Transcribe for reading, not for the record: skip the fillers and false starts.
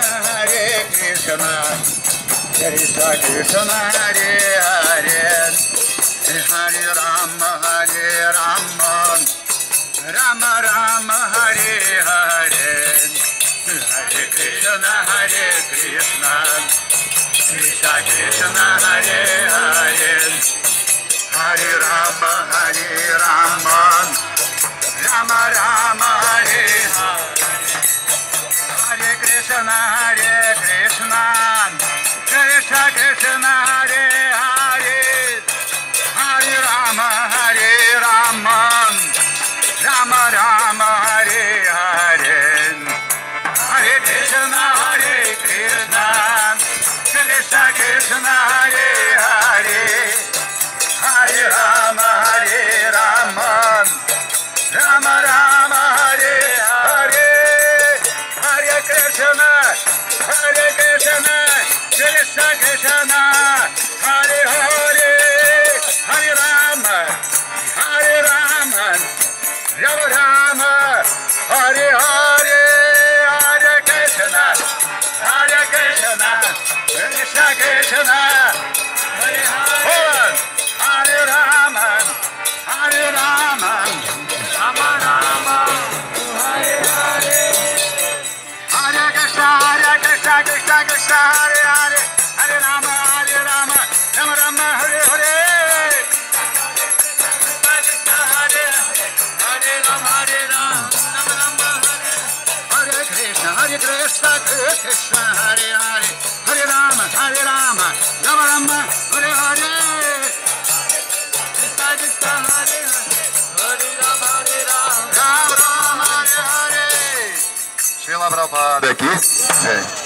Hare Krishna Krishna Krishna Hare Hare Hare Rama Rama Rama Hare Hare Hare Krishna Krishna Krishna Hare Hare Hare Rama Rama Rama Hare Hare Hare Krishna Krishna Krishna Hare Hare Hare Rama Rama Rama Hare Hare Hare Krishna Krishna Krishna Hare Hare Hare Rama Rama Rama Hare Hare Hare Krishna Krishna Krishna Hare Hare Hare Rama Rama Rama Hare Hare Hare Krishna Krishna Krishna Hare Hare Hare Rama Rama Rama Hare Hare Hare Krishna Krishna Hare Hare Hare Rama Rama Rama Hare Hare Hare Krishna Krishna Hare Hare Hare Rama Rama Rama Hare Hare Krishna Krishna Hare Hare Rama Rama Hare Hare Srila Prabhupada aqui.